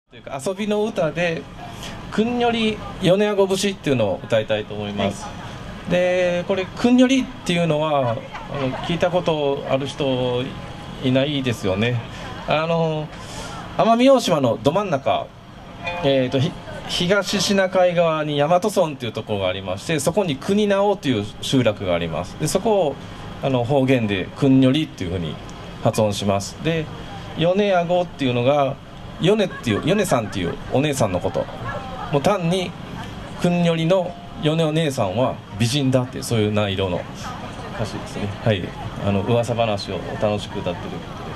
というか遊びの歌で「くんより米あご節」っていうのを歌いたいと思います。はい、でこれ「くんより」っていうのは聞いたことある人いないですよね。奄美大島のど真ん中、東シナ海側に大和村っていうところがありまして、そこに国直という集落があります。でそこを方言で「くんより」っていうふうに発音します。で米あごっていうのが米っていう米さんっていうお姉さんのこと、もう単にくんよりの米お姉さんは美人だっていう、そういう内容の歌詞ですね。はい、噂話を楽しく歌ってることです。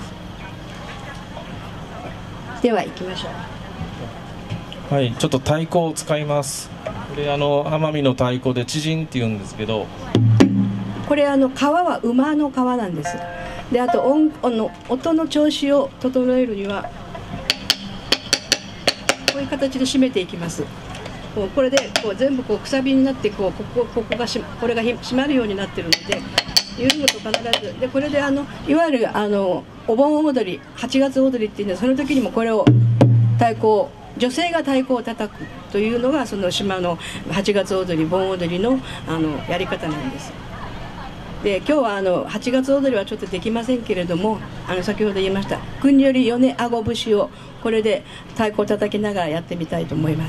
では行きましょう。 はい、ちょっと太鼓を使います。これ奄美の太鼓で知人っていうんですけど、 これ革は馬の革なんです。であと音の調子を整えるにはこういう形で締めていきます。これで全部くさびになってこれが締まるようになってるので、緩むと必ずで、これでいわゆるお盆踊り、8月踊りっていうんで、その時にもこれを女性が太鼓を叩くというのがその島の8月踊り、盆踊りのやり方なんです。で今日は8月踊りはちょっとできませんけれども、先ほど言いましたくんより米あご節をこれで太鼓を叩きながらやってみたいと思います。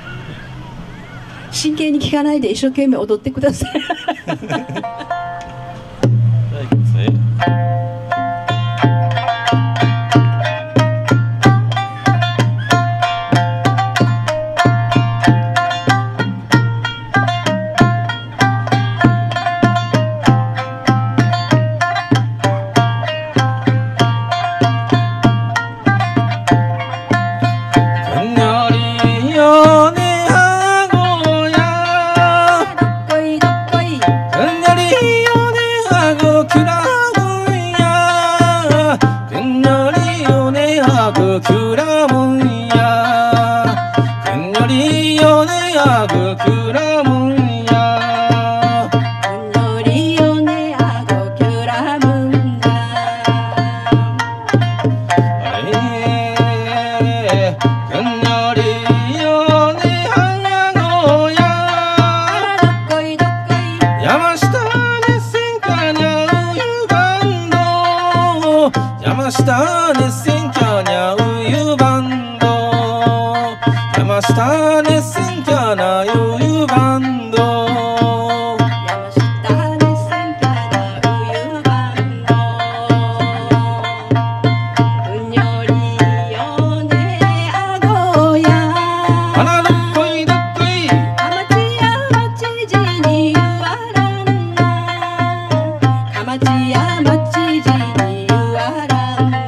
真剣に聞かないで一生懸命踊ってください。 山下熱戦キャニャウユバンド、山下熱戦キャニャウユバンド、山下熱戦キャニャウユバンド、くんよりよねあごや、あらどっこいどっこい、かまちやまちじにゆわらんな、かまちやまちじにゆわらん。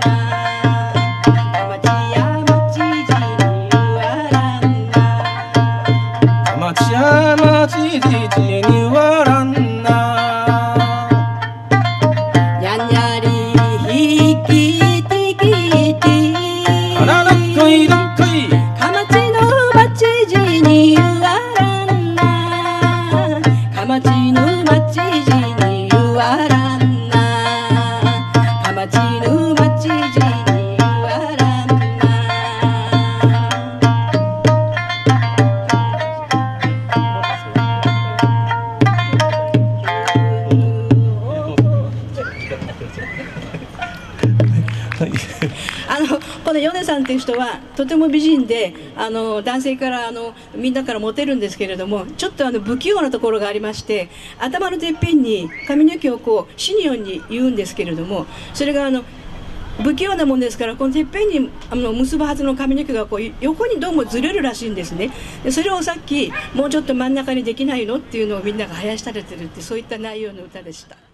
この米さんっていう人はとても美人で男性からみんなからモテるんですけれども、ちょっと不器用なところがありまして、頭のてっぺんに髪の毛をシニオンに言うんですけれども、それが不器用なもんですから、このてっぺんに結ぶはずの髪の毛が横にどうもずれるらしいんですね。でそれをさっきもうちょっと真ん中にできないのっていうのをみんなが生やしたれてるって、そういった内容の歌でした。